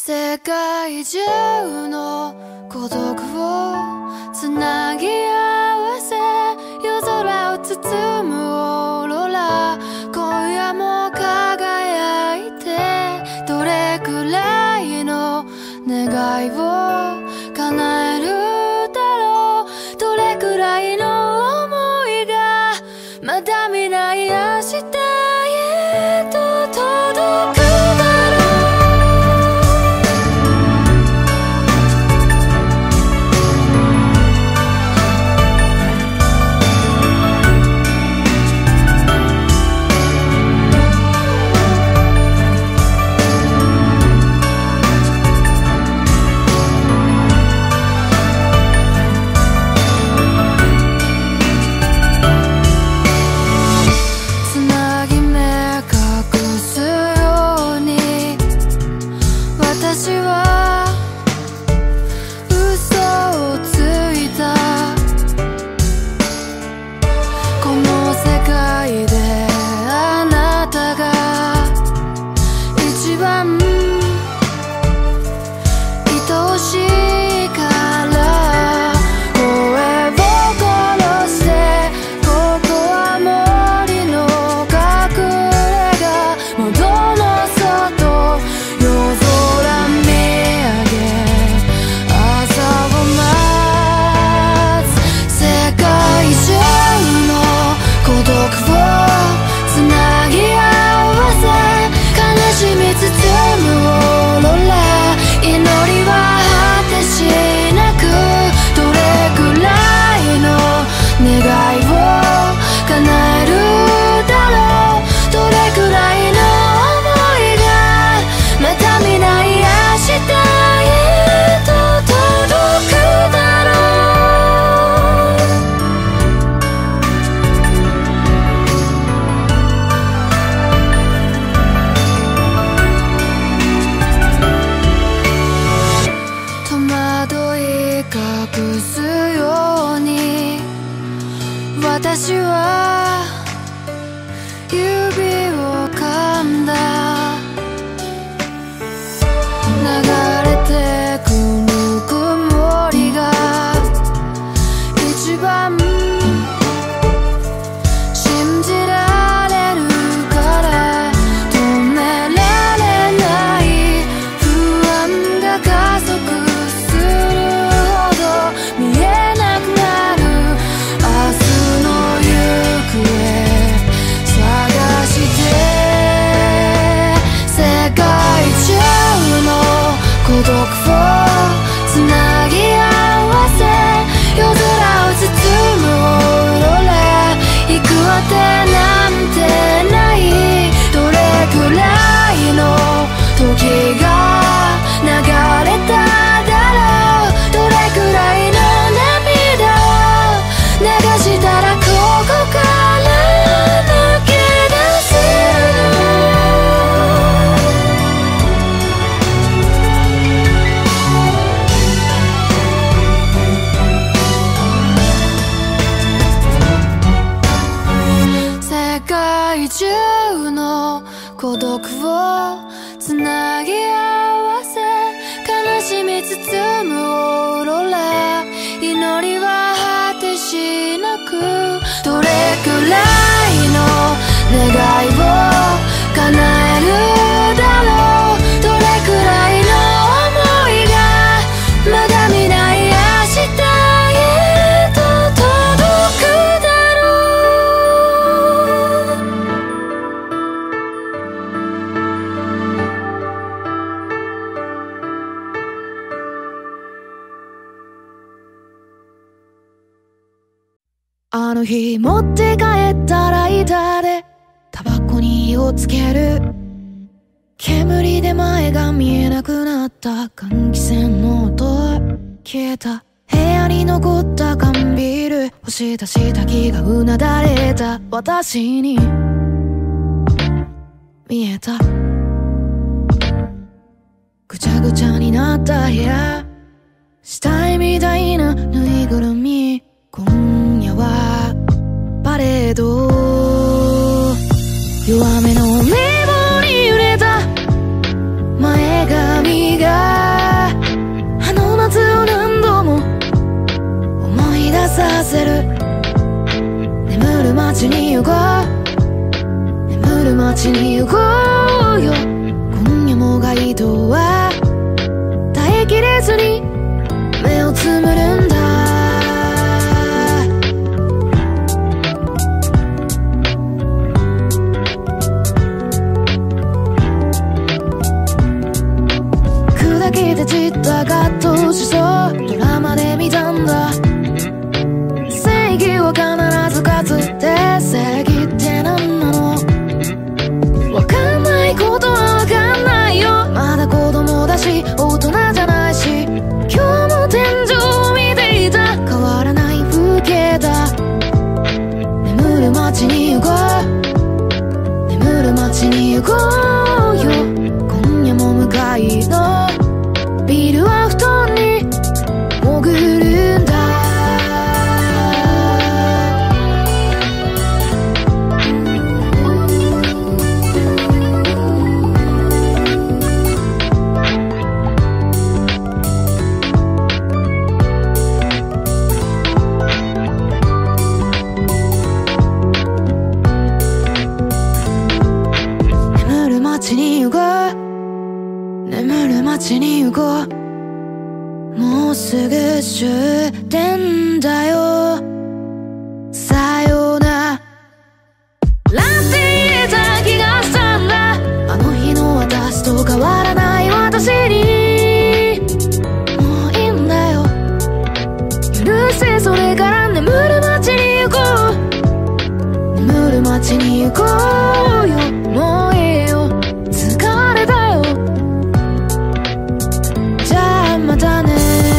世界中の孤独をつなぎ合わせ夜空を包むオーロラ、今夜も輝いてどれくらいの願いを叶えるだろう、どれくらいの想いがまだ見ない明日へと届くあの日持って帰ったライターでタバコに火をつける、煙で前が見えなくなった換気扇の音消えた、部屋に残った缶ビール干した下着がうなだれた私に見えた、ぐちゃぐちゃになった部屋、死体みたいなぬいぐるみ、今夜はパレード、弱めの冷房に揺れた前髪がさせる。眠る街に行こう、眠る街に行こうよ。今夜も街灯は耐えきれずに目をつむるんだ。砕けて散ったガッとしそうドラマで見たんだ。正義は必ず勝つって正義って何なの。わかんないことはわかんないよ。まだ子供だし大人じゃないし、今日も天井を見ていた変わらない風景だ。眠る街に行こう、眠る街に行こうよ。今夜も向かいのビルは布団に潜るんだ。眠る街に行こう、眠る街に行こう。もうすぐ終点だよ。さよならって言えた気がしたんだ。あの日の私と変わらない私に。もういいんだよ、許してそれから眠る街に行こう、眠る街に行こうよ。もういいよ、疲れたよ。じゃあまたね。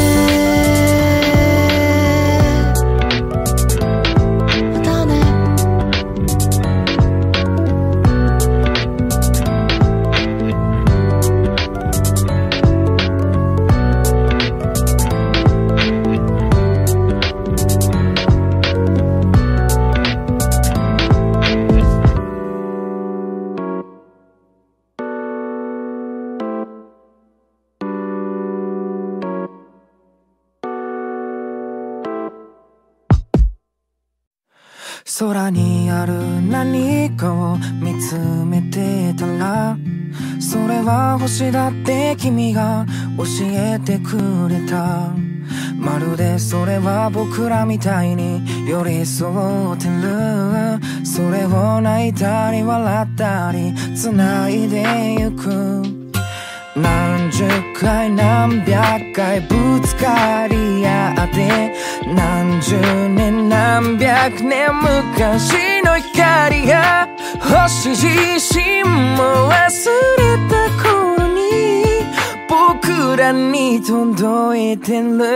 空にある何かを見つめてたら、それは星だって君が教えてくれた。まるでそれは僕らみたいに寄り添ってる。それを泣いたり笑ったり繋いでゆく。何十回何百回ぶつかり合って、何十年何百年昔の光が星自身も忘れた頃に僕らに届いてる。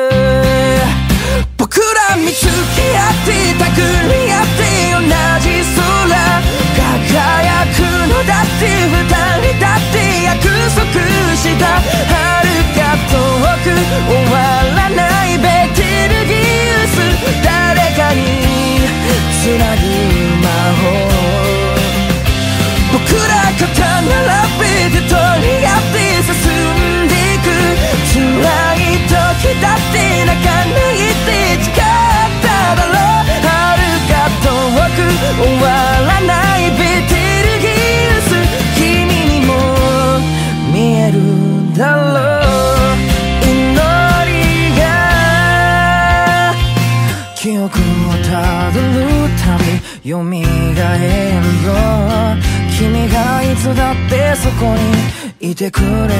僕ら見つけ合ってたくり合って同じ空輝くのだって、二人だって約束した。遥か遠く終わらないベテルギウス、誰かにつなぐ魔法。僕ら肩並べて取り合って進んでいく。辛い時だって泣かないって誓っただろう。遥か遠く終わらないベテルギウス、君にも見えるだろう。祈りが記憶をたどるたび蘇るよ。君がいつだってそこにいてくれること、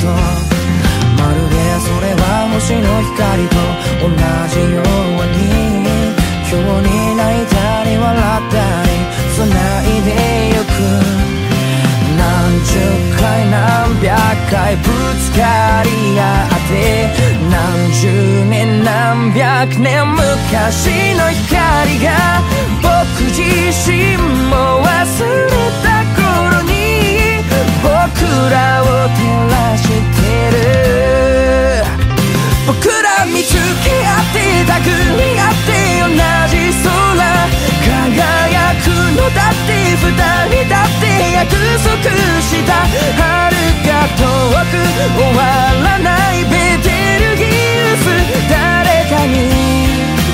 まるでそれは星の光と同じように、今日に泣いたり笑ったり繋いでゆく。何十回何百回ぶつかり合って、何十年何百年昔の光が僕自身も忘れた頃に僕らを照らしてる。僕ら見つけ合ってたくり合って同じ空輝くのだって、二人だって約束した。遥か遠く終わらないベテルギウス、誰かに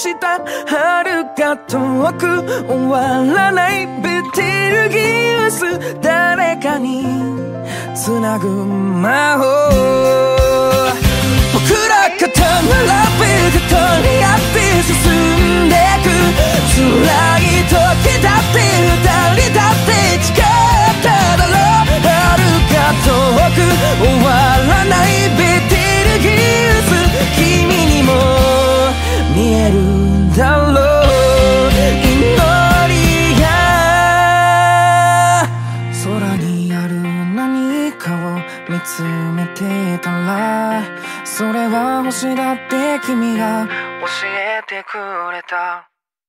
した遥か遠く終わらないベテルギウス誰かに繋ぐ魔法僕ら肩並べ肩にあって進んでく辛い時だって二人だって誓っただろ遥か遠く終わらないベテルギウス君にも見えるんだろう祈りが空にある何かを見つめてたらそれは星だって君が教えてくれた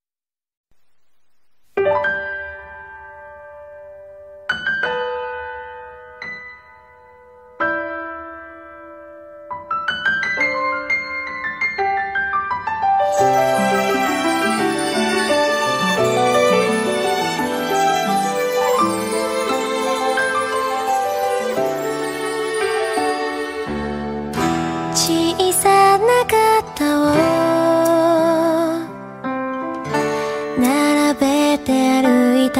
小さな肩を並べて歩いた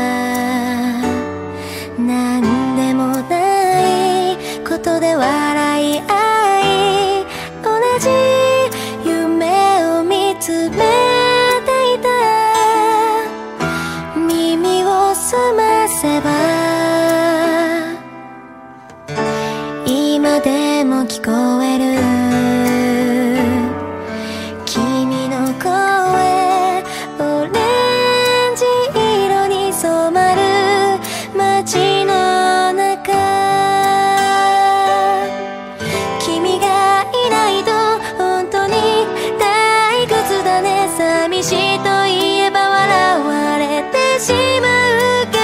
なんでもないことで笑い合い同じ夢を見つめていた耳を澄ませば今でも聞こえる君の声オレンジ色に染まる街の中君がいないと本当に退屈だね寂しいと言えば笑われてしまうけ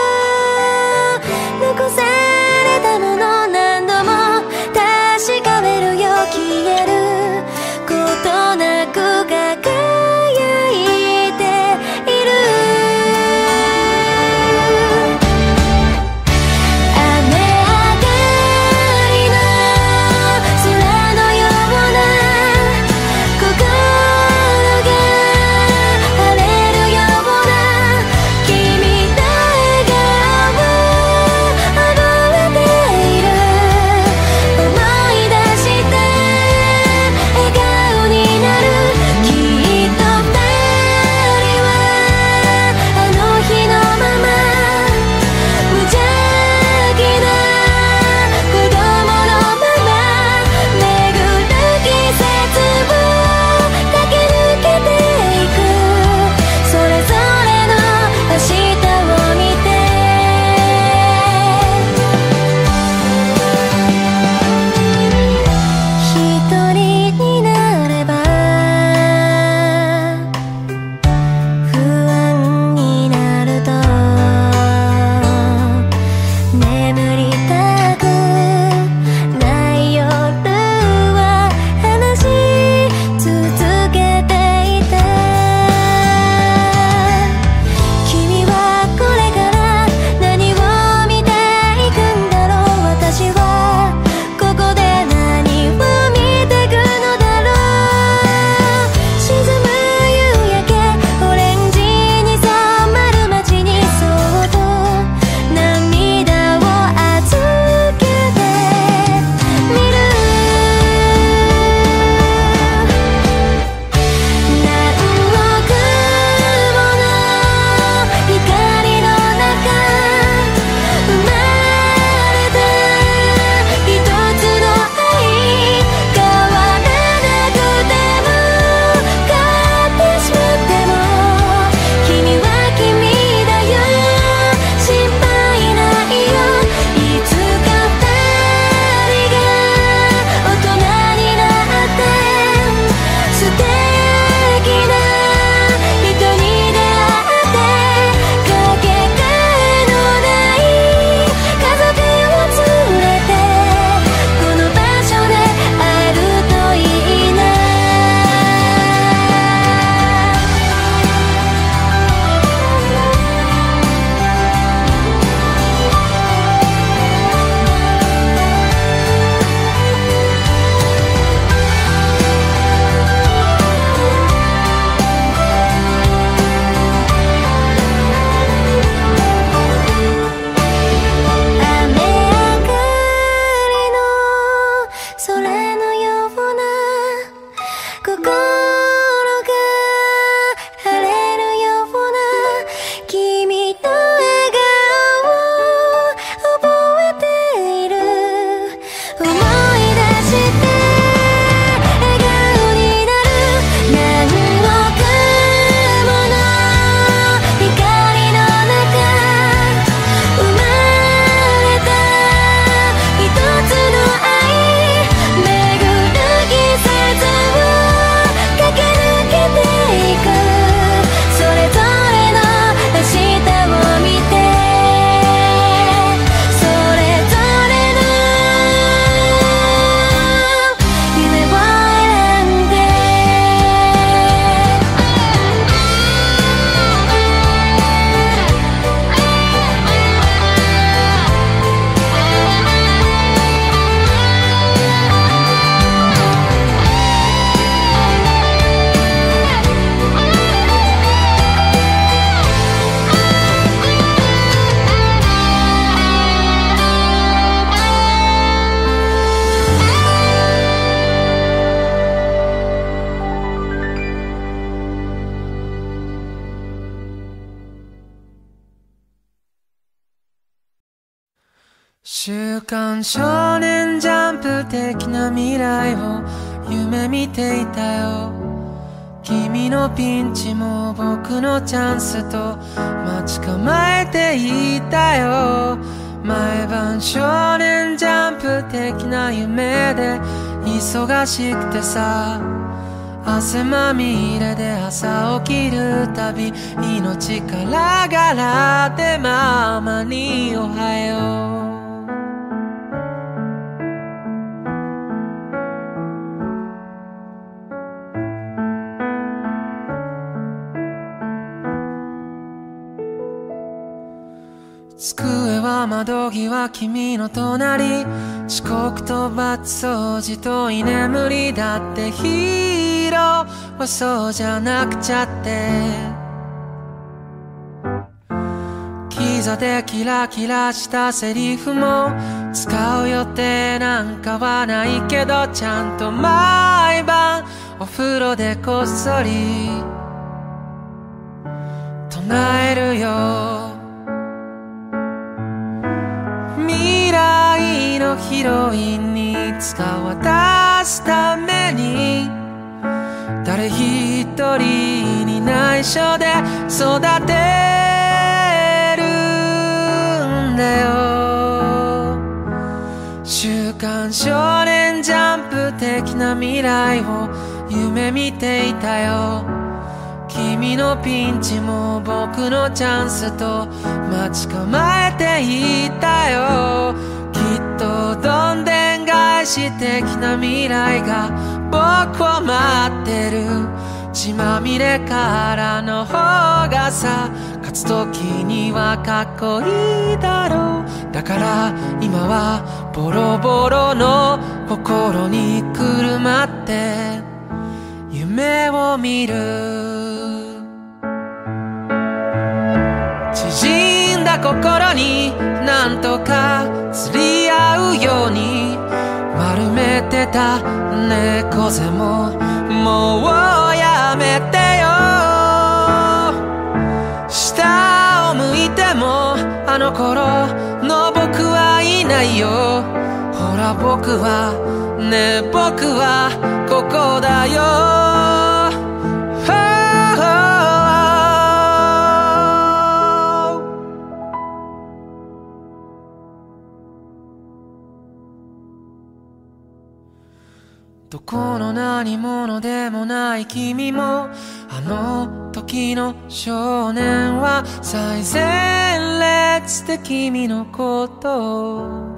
ど残されたもの何度も確かめるよ消えることなく輝いている雨上がりの空のような心が晴れるような君週刊少年ジャンプ的な未来を夢見ていたよ。君のピンチも僕のチャンスと待ち構えていたよ。毎晩少年ジャンプ的な夢で忙しくてさ、汗まみれで朝起きるたび命からがらでママにおはよう。机は窓際君の隣、遅刻と罰掃除と居眠りだってヒーローはそうじゃなくちゃって、キザでキラキラしたセリフも使う予定なんかはないけど、ちゃんと毎晩お風呂でこっそり唱えるよ。未来のヒロインに使わすために誰一人に内緒で育てるんだよ。週刊少年ジャンプ的な未来を夢見ていたよ。君のピンチも僕のチャンスと待ち構えていたよ。きっとどんでん返し的な未来が僕を待ってる。血まみれからの方がさ、勝つ時にはかっこいいだろう。だから今はボロボロの心にくるまって夢を見る。縮んだ心になんとか釣り合うように丸めてた猫背ももうやめてよ。下を向いてもあの頃の僕はいないよ。ほら僕はね、僕はここだよ。どこの何者でもない君も、あの時の少年は最前列で君のことを、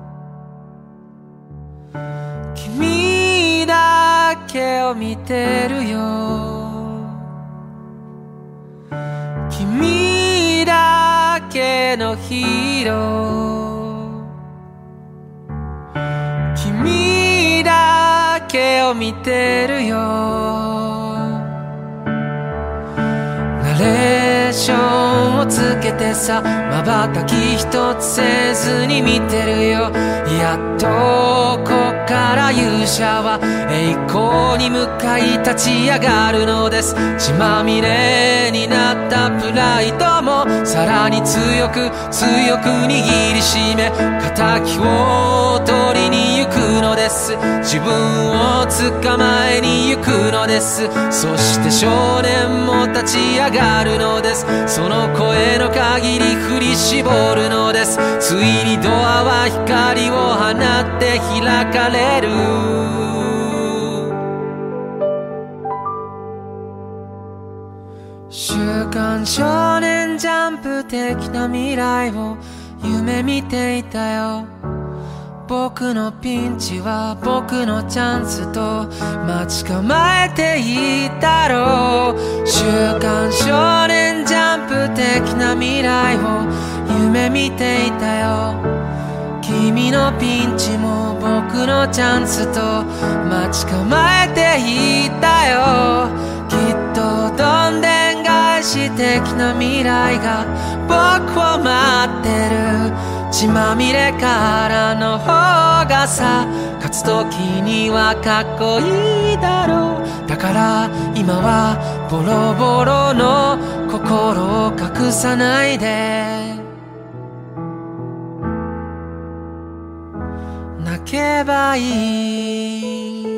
君だけを見てるよ。君だけのヒーロー、君だけを見てるよ。ナレーションをつけてさ、瞬き一つせずに見てるよ。やっとこっから勇者は栄光に向かい立ち上がるのです。血まみれになったプライドもさらに強く強く握りしめ、敵を取りに行くのです。自分を捕まえに行くのです。そして少年も立ち上がるのです。その声の限り振り絞るのです。ついにドアは光を放って開かれる。週刊少年ジャンプ的な未来を夢見ていたよ。僕のピンチは僕のチャンスと待ち構えていたろう。週刊少年ジャンプ的な未来を夢見ていたよ。君のピンチも僕のチャンスと待ち構えていたよ。きっとどんでん返し的な未来が僕を待ってる。血まみれからの方がさ、勝つ時にはかっこいいだろう。だから今はボロボロの心を隠さないで。 けばいい。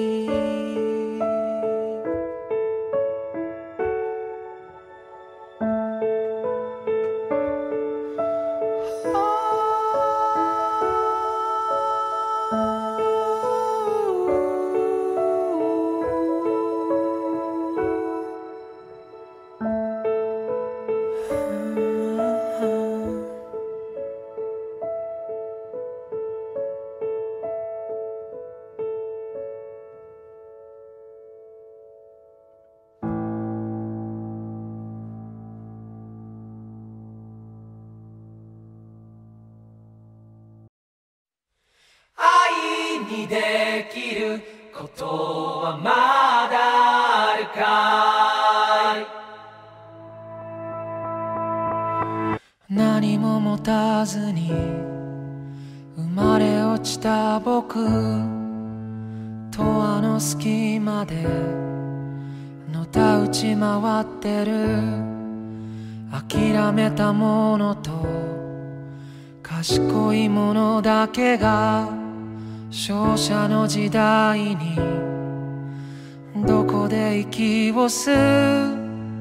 にできることはまだあるかい。何も持たずに生まれ落ちた僕とあの隙間でのたうち回ってる諦めたものと賢いものだけが勝者の時代にどこで息を吸う。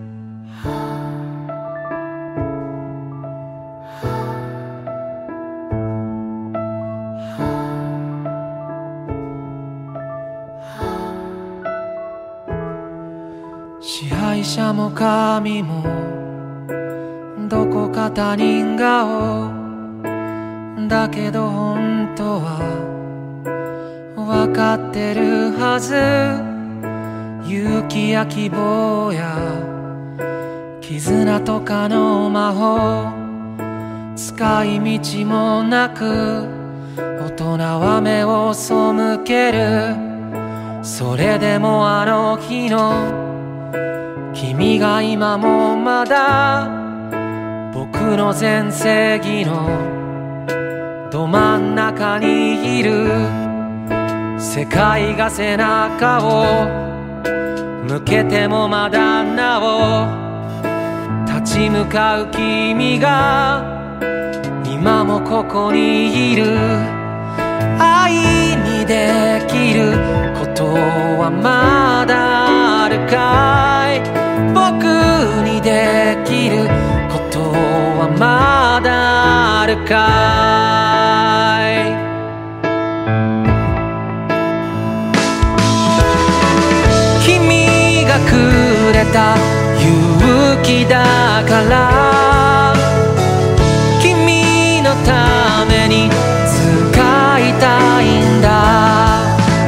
支配者も神もどこか他人顔だけど本当はわかってるはず。勇気や希望や絆とかの魔法使い道もなく大人は目を背ける。それでもあの日の君が今もまだ僕の全盛期のど真ん中にいる。世界が背中を向けてもまだなお立ち向かう君が今もここにいる。愛にできることはまだあるかい。僕にできることはまだあるかい。君がくれた勇気だから君のために使いたいんだ。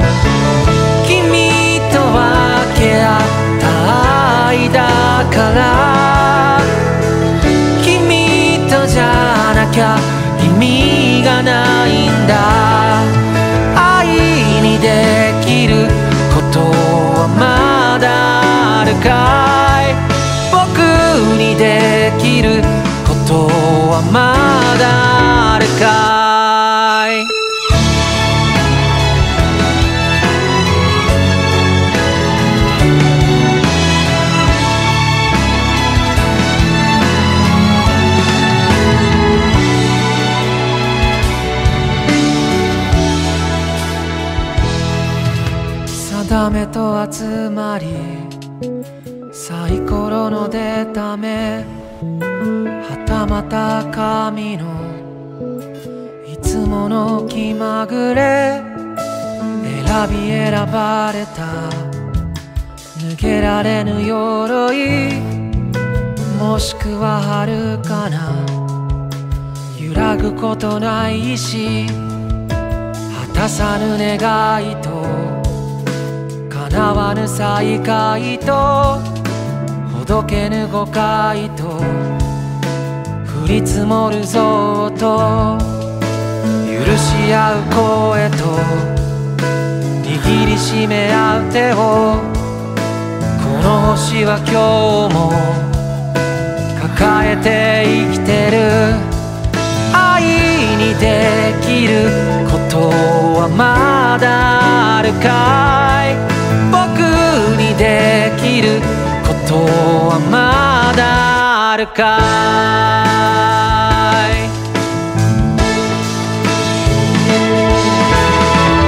君と分け合った愛だから君とじゃなきゃ意味がないんだ。愛にできることはまだあるかい。僕にできることはまだあるかい。定めと集まりサイコロの出た目はたまた神のいつもの気まぐれ選び選ばれた抜けられぬ鎧もしくは遥かな揺らぐことない意志果たさぬ願いと叶わぬ再会とほどけぬ誤解と降り積もるぞと許し合う声と握りしめ合う手をこの星は今日も抱えて生きてる。愛にできることはまだあるかい。僕にできることはまだあるかい。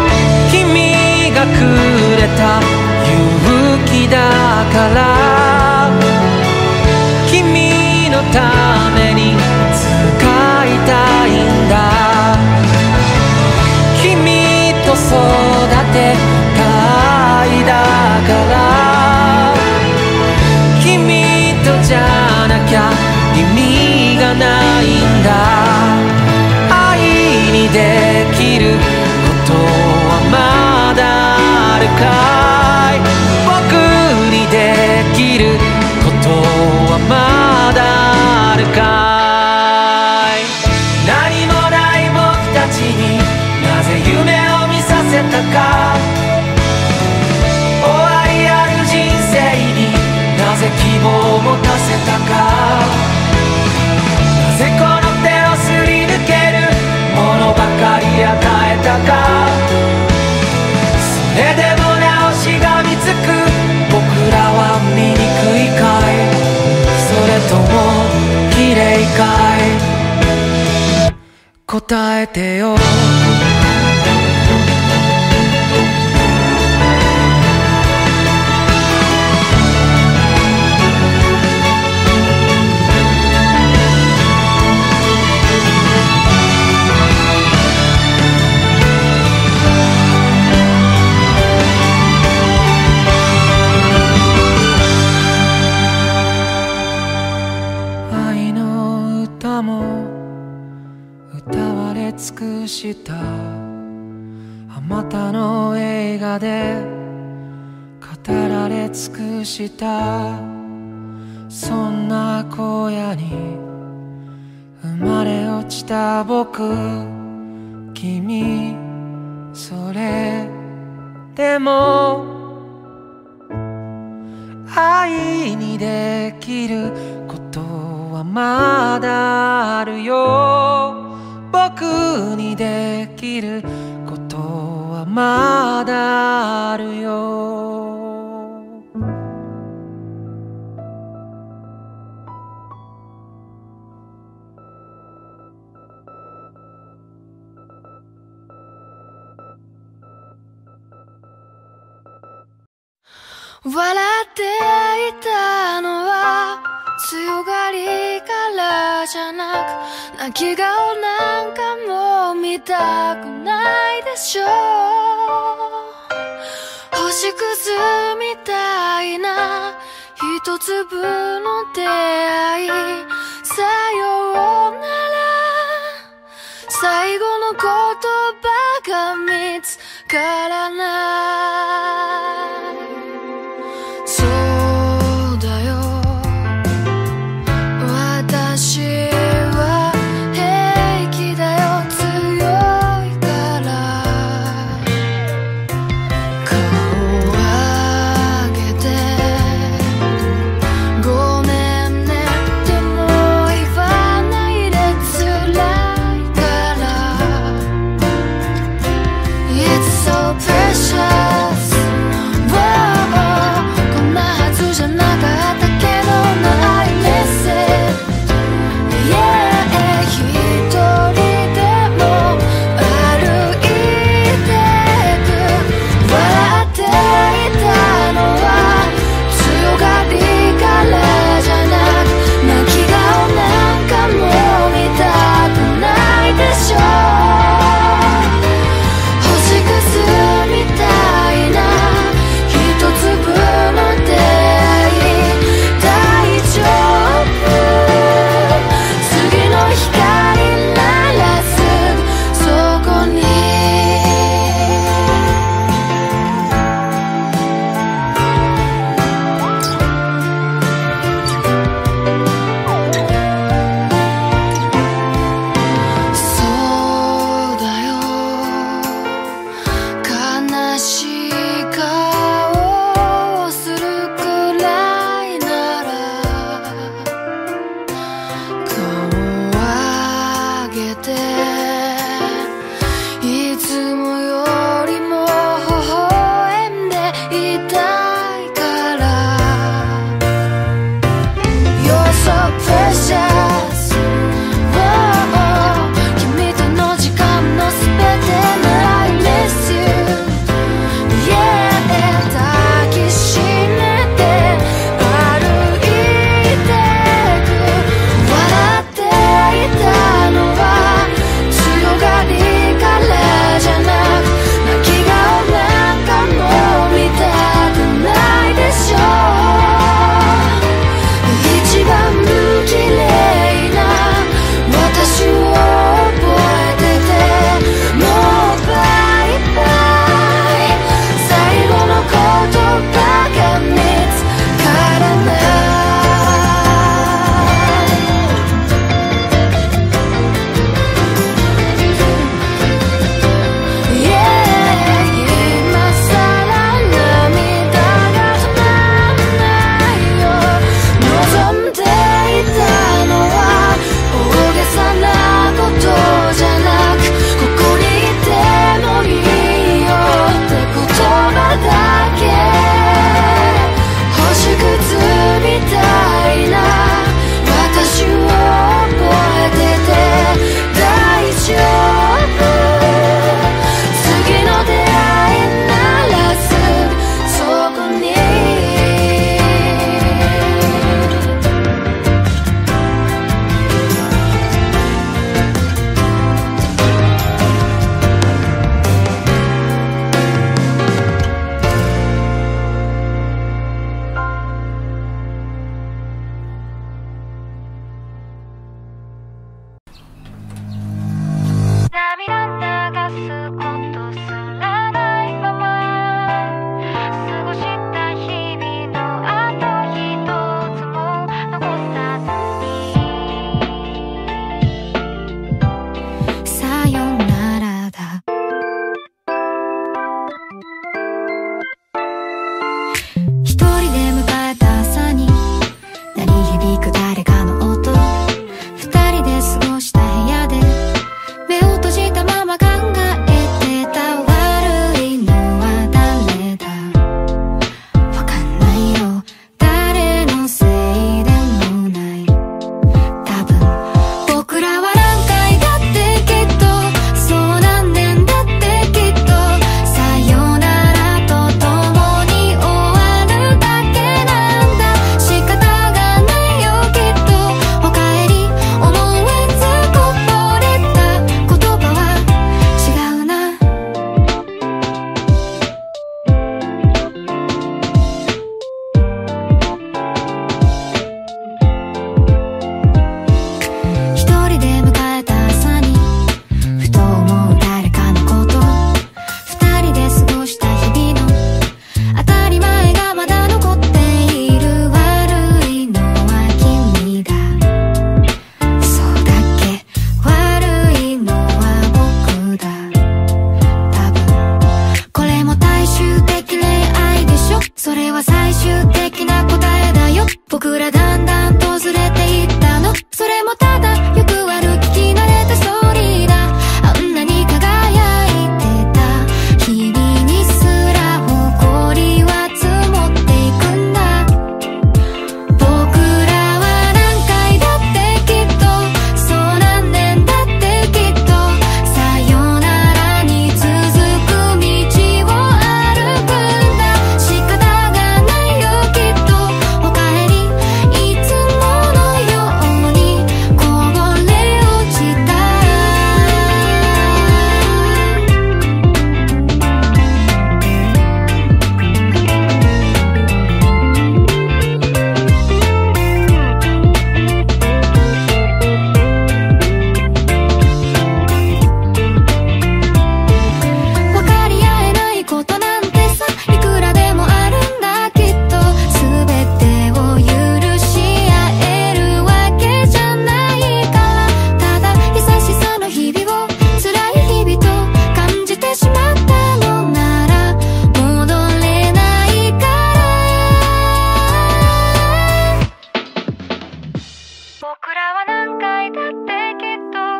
答えてよ。愛の歌も歌われ尽くしたあまたの映画で語られ尽くしたそんな荒野に生まれ落ちた僕君それでも愛にできることはまだあるよ僕にできることはまだあるよ笑っていたのは強がりからじゃなく泣き顔なんかも見たくないでしょ星屑みたいな一粒の出会いさようなら最後の言葉が見つからないそうだよ私は平気だよ強いから顔を上げてごめんねでも言わないで辛いから It's so precious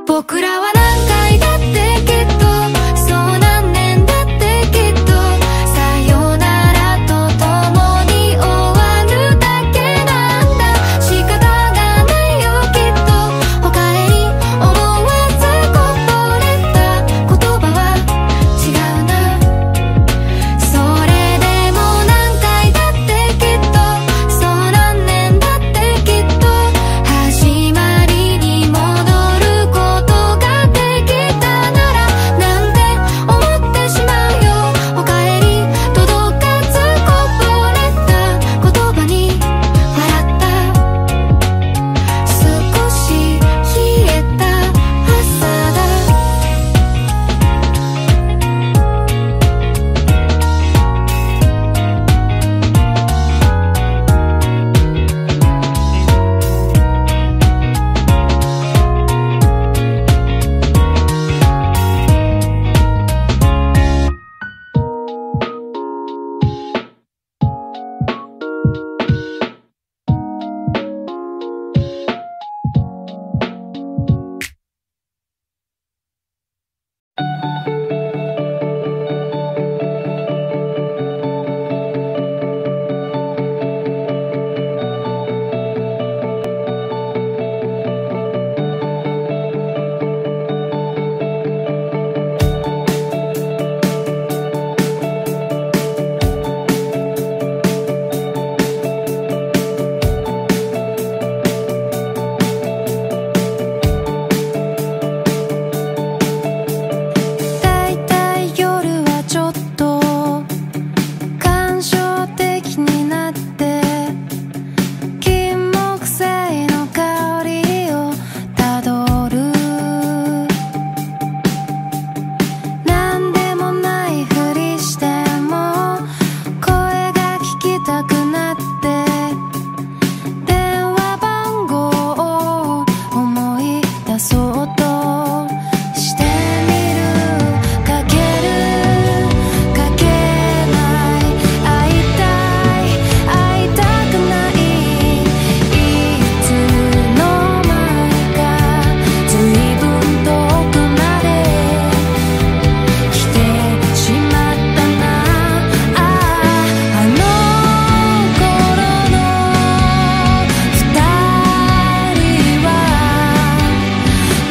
僕らは何回だってきっと、そう何年だってきっと、さよならと共に終わるだけなんだ。仕方がないよきっと、おかえり思わずこぼれた言葉は違うな。それでも何回だってきっと、そう何年だってきっと、始まりに戻ることができたならなんて思ってしまうよ。おかえり届かずこぼれた言葉に笑った。少し冷えた朝だ。だいたい夜はちょっと感傷的になって、金木犀の香りをたどる。なんでもないふりしても声が聞きたくなって、電話番号を思い出そうとしてみる。かけるかけない、会いたい会いたくない、いつの間にかずいぶん遠くまで来てしまったな。あの頃の二人は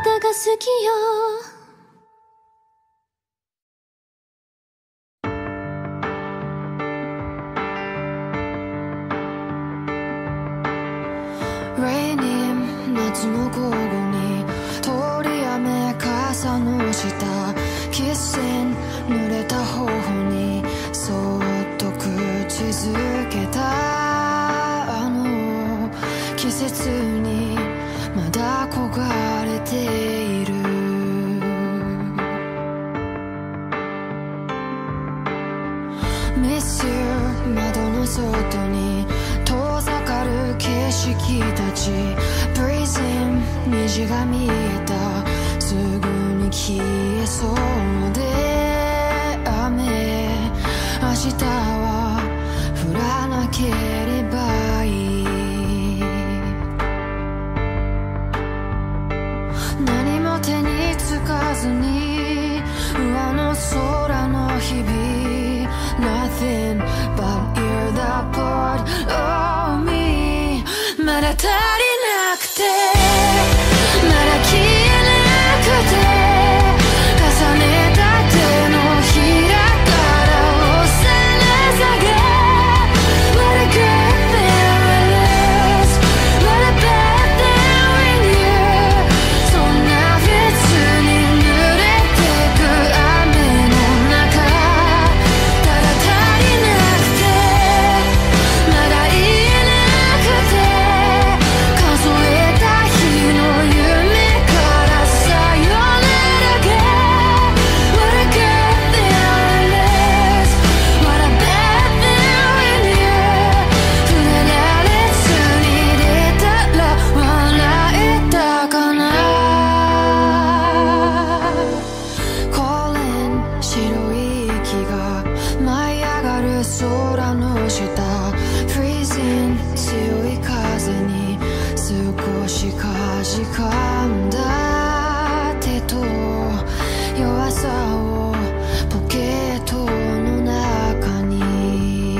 たが好きよ。夏の午後に通り雨傘の下、キッシン濡れた頬にそっと口づけたあの季節にまだ焦がれている。Miss you 窓の外に遠ざかる景色たち、 Breezing 虹が見えた、すぐに消えそうで雨、明日は降らなければいい。何も手につかずに上の空の日々、 Nothing but you're the part of me。 まだ足りなくて、まだ消えなくて、重ねた手のひらから押され下げ、 What a good thing it is, what a bad thing in you。 そんな別に濡れてく雨の中、ただ足りなくて、まだ言えなくて、数えた日の夢からさよならが What a good thing it is, what a bad thing in you。 触れられずに出たら笑えたかな。 Calling 白い息が舞い上がる空の下、 Freezing 強い風に少しかじかんだ手と弱さをポケットの中に、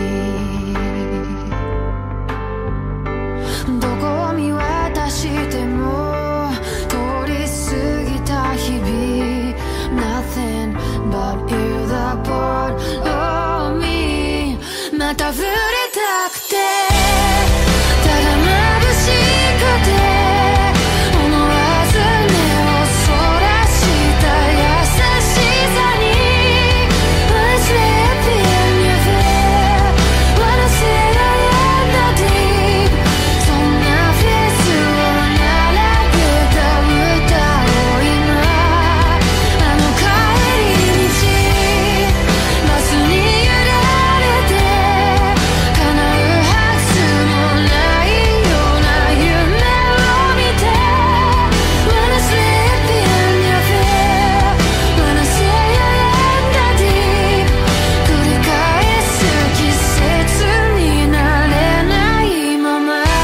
どこを見渡しても通り過ぎた日々、 Nothing but you're the part of me。 また触れたくて、ただ眩しくて、思わず目をそらした優しさに、 Wanna slip in your fear, wanna say I am not deep。 そんなフェイスを並べた歌を今、あの帰り道バスに揺られて、叶うはずもないような夢を見て、 Wanna slip in your fear, wanna say I am not deep。 繰り返す季節になれないまま、もう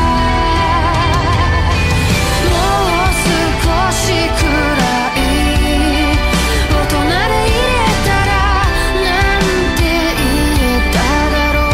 少しくらい大人でいれたらなんて言えただろ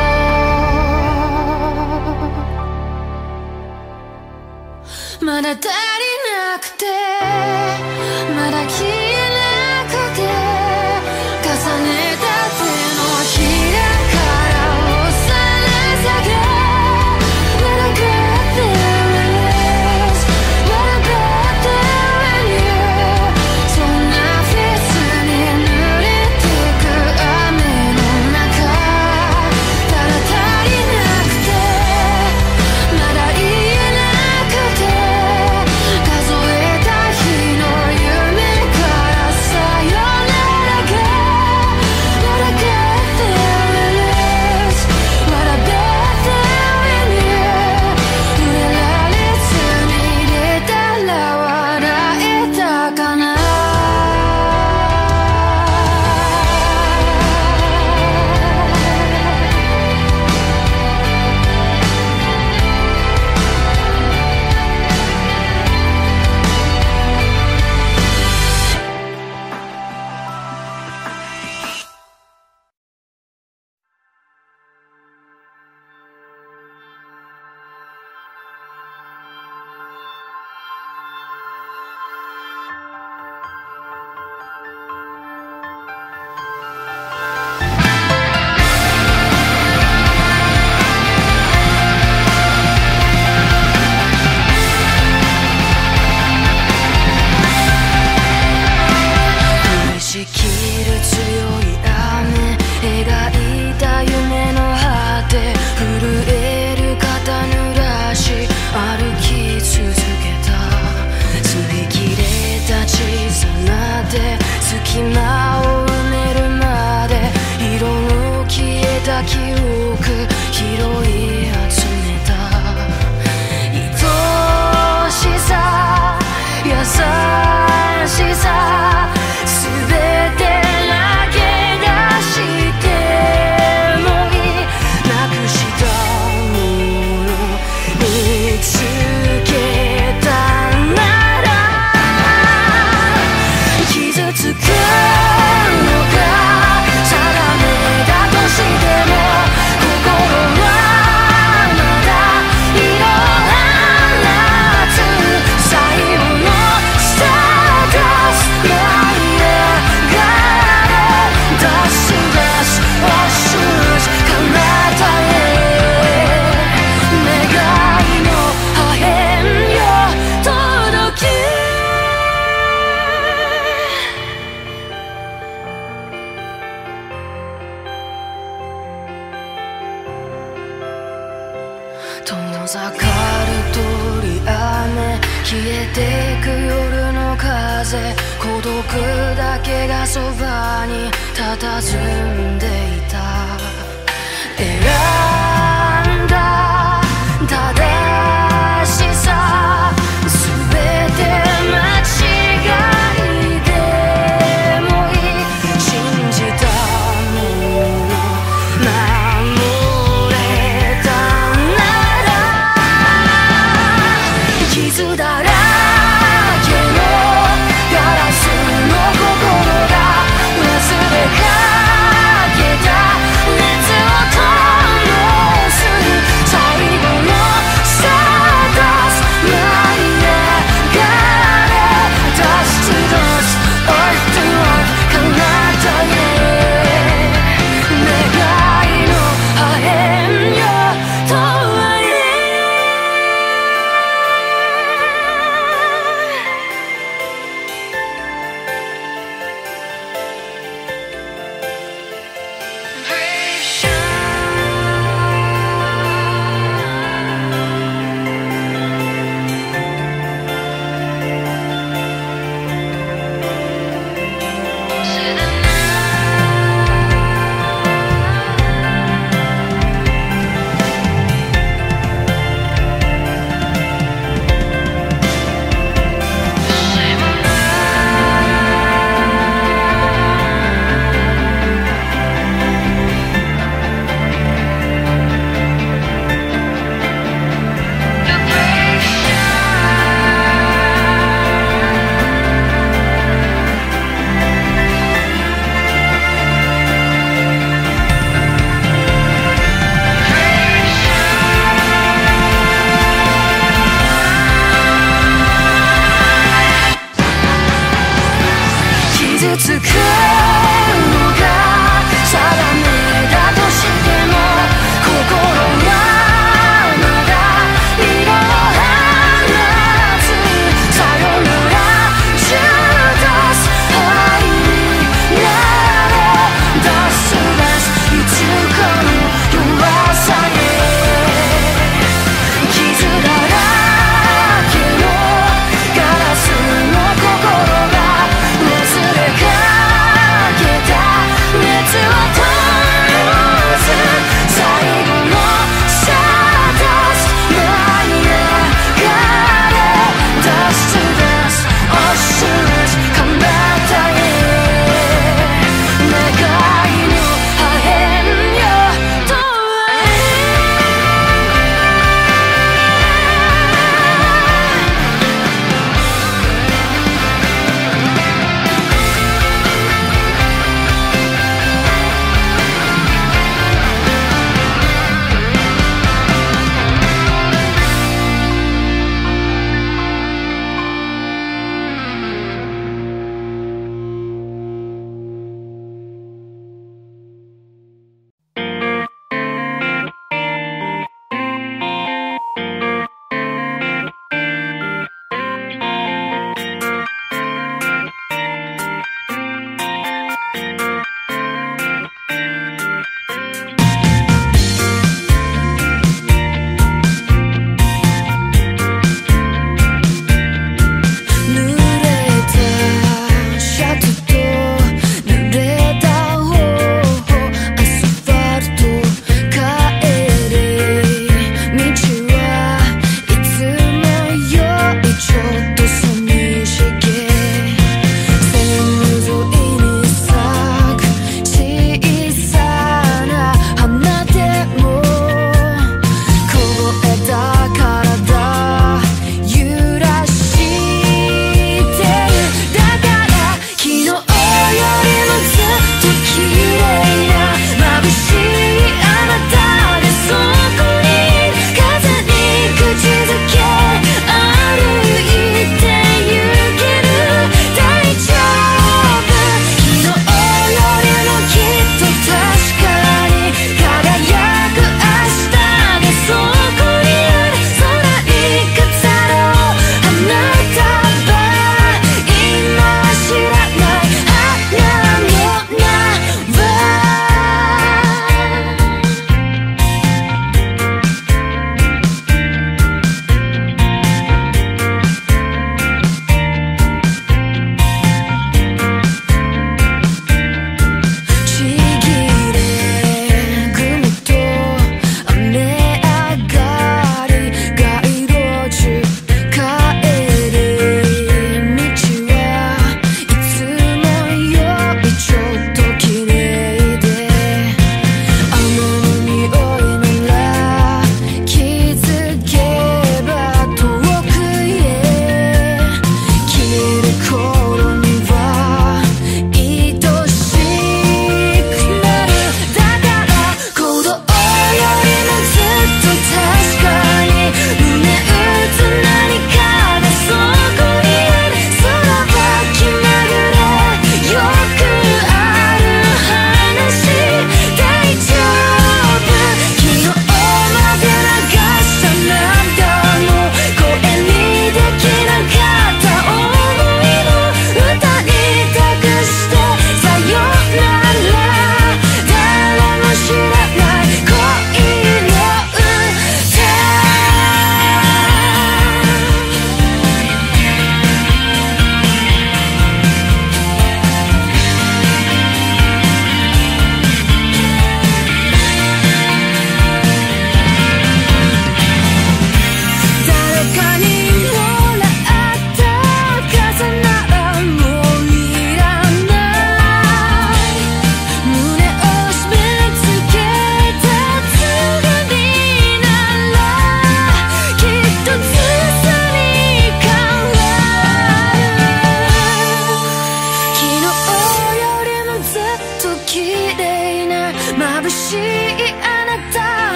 う。まだ足りなくて、まだ消えなくて、重ねた手のひらから押され下げ、 What a good thing it is, what a bad thing in you。 そんなフェイスに濡れてく雨の中、ただ足りなくて、まだ言えなくて、数えた日遠ざかる鳥雨消えてく夜の風孤独だけがそばに佇んでいた